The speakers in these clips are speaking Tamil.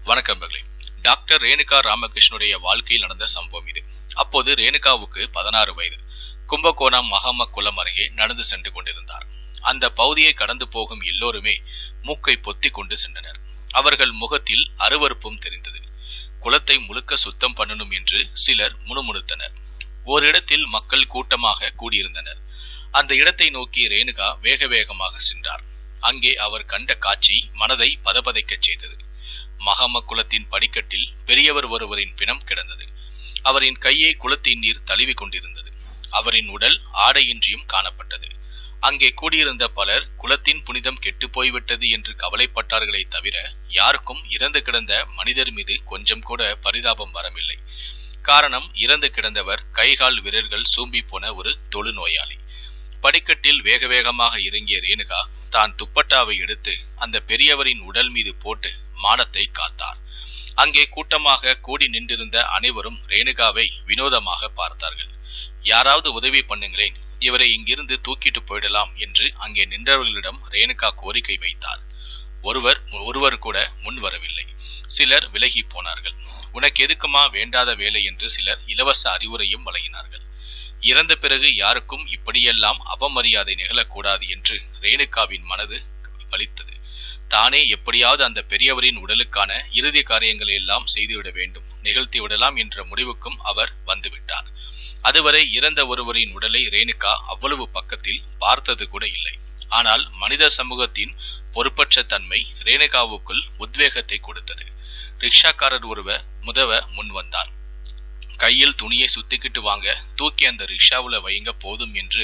வணக்கம் மகளே. டாக்டர் ரேணுகா ராமகிருஷ்ணனுடைய வாழ்க்கையில் நடந்த சம்பவம் இது. அப்போது ரேணுகாவுக்கு 16 வயது. கும்பகோணம் மகாம குளம் அருகே நடந்து சென்று கொண்டிருந்தார். அந்த பகுதியை கடந்து போகும் எல்லோருமே மூக்கை பொத்தி கொண்டு சென்றனர். அவர்கள் முகத்தில் அருவருப்பும் தெரிந்தது. குளத்தை முழுக்க சுத்தம் பண்ணணும் என்று சிலர் முணுமுணுத்தனர். ஓரிடத்தில் மக்கள் கூட்டமாக கூடியிருந்தனர். அந்த இடத்தை நோக்கி ரேணுகா வேக வேகமாக சென்றார். அங்கே அவர் கண்ட காட்சி மனதை பதபதைக்கச் செய்தது. மகாம குளத்தின் படிக்கட்டில் பெரியவர் ஒருவரின் பிணம் கிடந்தது. அவரின் கையை குளத்தின் நீர் தழுவி கொண்டிருந்தது. அவரின் உடல் ஆடையின்றியும் காணப்பட்டது. அங்கே கூடியிருந்த பலர் குளத்தின் புனிதம் கெட்டு போய்விட்டது என்று கவலைப்பட்டார்களே தவிர யாருக்கும் இறந்து கிடந்த மனிதர் மீது கொஞ்சம் கூட பரிதாபம் வரவில்லை. காரணம், இறந்து கிடந்தவர் கைகால் விரல்கள் சூம்பி போன ஒரு தொழுநோயாளி. படிக்கட்டில் வேக வேகமாக இறங்கிய ரேணுகா தான் துப்பட்டாவை எடுத்து அந்த பெரியவரின் உடல் மீது போட்டு மானத்தை காத்தார். அங்கே கூட்டமாக கூடி நின்றிருந்த அனைவரும் ரேணுகாவை வினோதமாக பார்த்தார்கள். யாராவது உதவி பண்ணுங்களேன், இவரை இங்கிருந்து தூக்கிட்டு போயிடலாம் என்று அங்கே நின்றவர்களிடம் ரேணுகா கோரிக்கை வைத்தார். ஒருவர் கூட முன் வரவில்லை. சிலர் விலகி போனார்கள். உனக்கு எதுக்குமா வேண்டாத வேலை என்று சிலர் இலவச அறிவுரையும் வழங்கினார்கள். இறந்த பிறகு யாருக்கும் இப்படியெல்லாம் அவமரியாதை நிகழக்கூடாது என்று ரேணுகாவின் மனது வலித்தது. தானே எப்படியாவது அந்த பெரியவரின் உடலுக்கான இறுதி காரியங்களை எல்லாம் செய்துவிட வேண்டும், நிகழ்த்தி விடலாம் என்ற முடிவுக்கும் அவர் வந்துவிட்டார். அதுவரை இறந்த ஒருவரின் உடலை ரேணுகா அவ்வளவு பக்கத்தில் பார்த்தது கூட இல்லை. ஆனால் மனித சமூகத்தின் பொறுப்பற்ற தன்மை ரேணுகாவுக்குள் உத்வேகத்தை கொடுத்தது. ரிக்ஷாக்காரர் ஒருவர் முதவ முன் வந்தார். கையில் துணியை சுத்திக்கிட்டு வாங்க, தூக்கி அந்த ரிக்ஷாவுல வைங்க போதும் என்று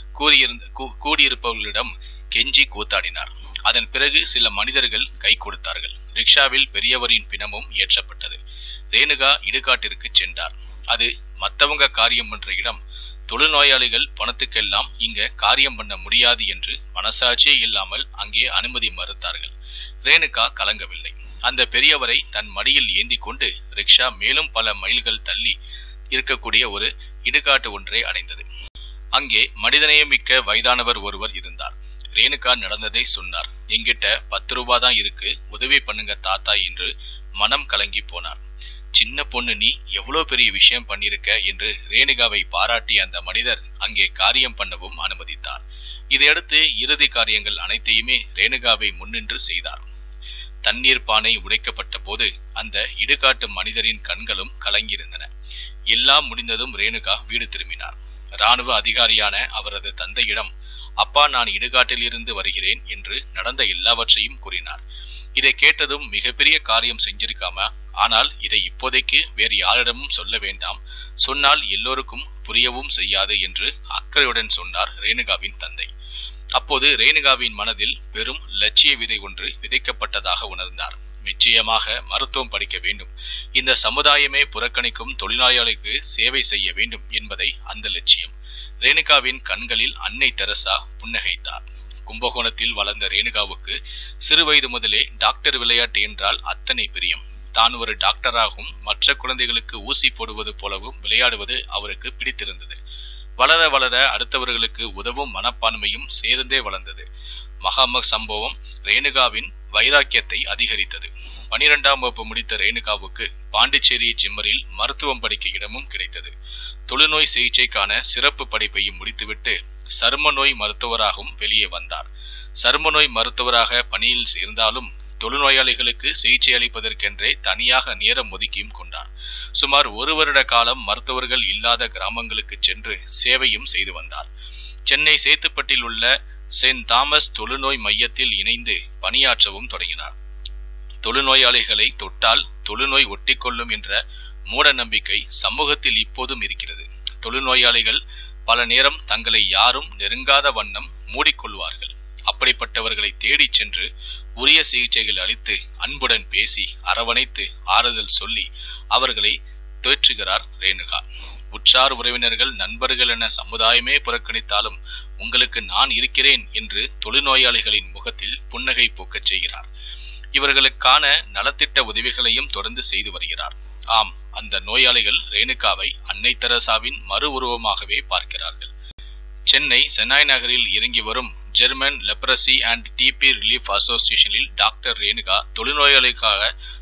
கூடியிருப்பவர்களிடம் கெஞ்சி கூத்தாடினார். அதன் பிறகு சில மனிதர்கள் கை கொடுத்தார்கள். ரிக்ஷாவில் பெரியவரின் பிணமும் ஏற்றப்பட்டது. ரேணுகா இடுகாட்டிற்கு சென்றார். அது மத்தவங்க காரியம் என்ற இடம். தொழுநோயாளிகள் பணத்துக்கெல்லாம் இங்க காரியம் பண்ண முடியாது என்று மனசாட்சியே இல்லாமல் அங்கே அனுமதி மறுத்தார்கள். ரேணுகா கலங்கவில்லை. அந்த பெரியவரை தன் மடியில் ஏந்தி கொண்டு ரிக்ஷா மேலும் பல மைல்கள் தள்ளி இருக்கக்கூடிய ஒரு இடுகாட்டு ஒன்றை அடைந்தது. அங்கே மனிதநேயமிக்க வயதானவர் ஒருவர் இருந்தார். ரேணுகா நடந்ததை சொன்னார். என்கிட்ட 10 ரூபாய் தான் இருக்கு, உதவி பண்ணுங்க தாத்தா என்று மனம் கலங்கி போனார். சின்ன பொண்ணு, நீ எவ்வளவு பெரிய விஷயம் பண்ணிருக்க என்று ரேணுகாவை பாராட்டி அந்த மனிதர் அங்கே காரியம் பண்ணவும் அனுமதித்தார். இதையடுத்து இறுதி காரியங்கள் அனைத்தையுமே ரேணுகாவை முன்னின்று செய்தார். தண்ணீர் பானை உடைக்கப்பட்ட போது அந்த இடுகாட்டு மனிதரின் கண்களும் கலங்கியிருந்தன. எல்லாம் முடிந்ததும் ரேணுகா வீடு திரும்பினார். இராணுவ அதிகாரியான அவரது தந்தையிடம், அப்பா, நான் இடுகாட்டில் இருந்து வருகிறேன் என்று நடந்த எல்லாவற்றையும் கூறினார். இதை கேட்டதும் மிகப்பெரிய காரியம் செஞ்சிருக்காம, ஆனால் இதை இப்போதைக்கு வேறு யாரிடமும் சொல்ல வேண்டாம், சொன்னால் எல்லோருக்கும் புரியவும் செய்யாது என்று அக்கறையுடன் சொன்னார் ரேணுகாவின் தந்தை. அப்போது ரேணுகாவின் மனதில் பெரும் லட்சிய விதை ஒன்று விதைக்கப்பட்டதாக உணர்ந்தார். நிச்சயமாக மருத்துவம் படிக்க வேண்டும், இந்த சமுதாயமே புறக்கணிக்கும் தொழிலாளிகளுக்கு சேவை செய்ய வேண்டும் என்பதை அந்த லட்சியம். ரேணுகாவின் கண்களில் அன்னை தெரசா புன்னகைத்தார். கும்பகோணத்தில் வளர்ந்த ரேணுகாவுக்கு சிறு வயது முதலே டாக்டர் விளையாட்டு என்றால் அத்தனை பிரியம். தான் ஒரு டாக்டராகவும் மற்ற குழந்தைகளுக்கு ஊசி போடுவது போலவும் விளையாடுவது அவருக்கு பிடித்திருந்தது. வளர வளர அடுத்தவர்களுக்கு உதவும் மனப்பான்மையும் சேர்ந்தே வளர்ந்தது. மகாம சம்பவம் ரேணுகாவின் வைராக்கியத்தை அதிகரித்தது. 12ஆம் வகுப்பு முடித்த ரேணுகாவுக்கு பாண்டிச்சேரி ஜிம்மரில் மருத்துவம் படிக்க இடமும் கிடைத்தது. தொழுநோய் சிகிச்சைக்கான சிறப்பு படிப்பையும் முடித்துவிட்டு சரும நோய் மருத்துவராகவும் வெளியே வந்தார். சரும நோய் மருத்துவராக பணியில் சேர்ந்தாலும் தொழுநோயாளிகளுக்கு சிகிச்சை அளிப்பதற்கென்றே தனியாக நேரம் ஒதுக்கியும் கொண்டார். சுமார் 1 வருட காலம் மருத்துவர்கள் இல்லாத கிராமங்களுக்கு சென்று சேவையும் செய்து வந்தார். சென்னை சேத்துப்பட்டில் உள்ள செயின்ட் தாமஸ் தொழுநோய் மையத்தில் இணைந்து பணியாற்றவும் தொடங்கினார். தொழுநோயாளிகளை தொட்டால் தொழுநோய் ஒட்டிக்கொள்ளும் என்ற மூட நம்பிக்கை சமூகத்தில் இப்போதும் இருக்கிறது. தொழுநோயாளிகள் பல நேரம் தங்களை யாரும் நெருங்காத வண்ணம் மூடிக்கொள்வார்கள். அப்படிப்பட்டவர்களை தேடி சென்று உரிய சிகிச்சைகள் அளித்து அன்புடன் பேசி அரவணைத்து ஆறுதல் சொல்லி அவர்களை தேற்றுகிறார் ரேணுகா. உற்றார் உறவினர்கள் நண்பர்கள் என சமுதாயமே புறக்கணித்தாலும் உங்களுக்கு நான் இருக்கிறேன் என்று தொழுநோயாளிகளின் முகத்தில் புன்னகை பூக்கச் செய்கிறார். இவர்களுக்கான நலத்திட்ட உதவிகளையும் தொடர்ந்து செய்து வருகிறார். ஆம், அந்த நோயாளிகள் ரேணுகாவை அன்னை தெரசாவின் மறு உருவமாகவே பார்க்கிறார்கள். சென்னை சென்னாய் நகரில் இறங்கி வரும் German leprosy and TB relief அசோசியேஷனில் டாக்டர் ரேணுகா தொழுநோயாளிகளுக்காக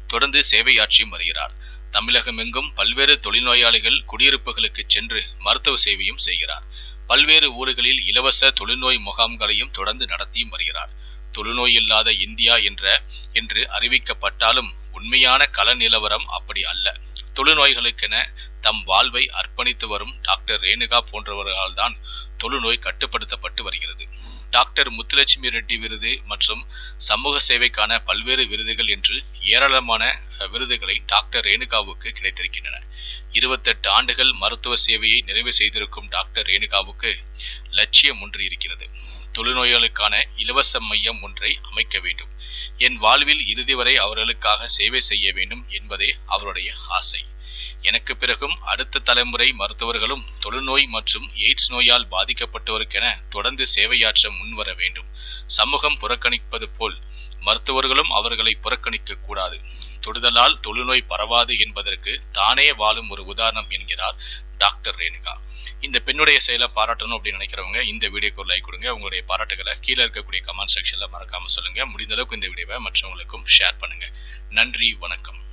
தொடர்ந்து சேவையாற்றியும் வருகிறார். தமிழகமெங்கும் பல்வேறு தொழில்நோயாளிகள் குடியிருப்புகளுக்கு சென்று மருத்துவ சேவையும் செய்கிறார். பல்வேறு ஊர்களில் இலவச தொழுநோய் முகாம்களையும் தொடர்ந்து நடத்தியும் வருகிறார். தொழுநோய் இல்லாத இந்தியா என்று அறிவிக்கப்பட்டாலும் உண்மையான கள நிலவரம் அப்படி அல்ல. தொழுநோய்களுக்கென தம் வாழ்வை அர்ப்பணித்து வரும் டாக்டர் ரேணுகா போன்றவர்களால் தான் தொழுநோய் கட்டுப்படுத்தப்பட்டு வருகிறது. டாக்டர் முத்துலட்சுமி ரெட்டி விருது மற்றும் சமூக சேவைக்கான பல்வேறு விருதுகள் என்று ஏராளமான விருதுகளை டாக்டர் ரேணுகாவுக்கு கிடைத்திருக்கின்றன. 28 ஆண்டுகள் மருத்துவ சேவையை நிறைவு செய்திருக்கும் டாக்டர் ரேணுகாவுக்கு லட்சியம் ஒன்று இருக்கிறது. தொழுநோய்களுக்கான இலவச மையம் ஒன்றை அமைக்க வேண்டும். என் வாழ்வில் இறுதி வரை அவர்களுக்காக சேவை செய்ய வேண்டும் என்பதே அவருடைய ஆசை. எனக்கு பிறகும் அடுத்த தலைமுறை மருத்துவர்களும் தொழுநோய் மற்றும் எய்ட்ஸ் நோயால் பாதிக்கப்பட்டோருக்கென தொடர்ந்து சேவையாற்ற முன்வர வேண்டும். சமூகம் புறக்கணிப்பது போல் மருத்துவர்களும் அவர்களை புறக்கணிக்க கூடாது. தொடுதலால் தொழுநோய் பரவாது என்பதற்கு தானே வாழும் ஒரு உதாரணம் என்கிறார் டாக்டர் ரேணுகா. இந்த பெண்ணுடைய செயலை பாராட்டணும் அப்படின்னு நினைக்கிறவங்க இந்த வீடியோக்கு ஒரு லைக் கொடுங்க. உங்களுடைய பாராட்டுகளை கீழே இருக்கக்கூடிய கமெண்ட் செக்ஷன்ல மறக்காம சொல்லுங்க. முடிந்த அளவுக்கு இந்த வீடியோவை மற்றவங்களுக்கும் ஷேர் பண்ணுங்க. நன்றி, வணக்கம்.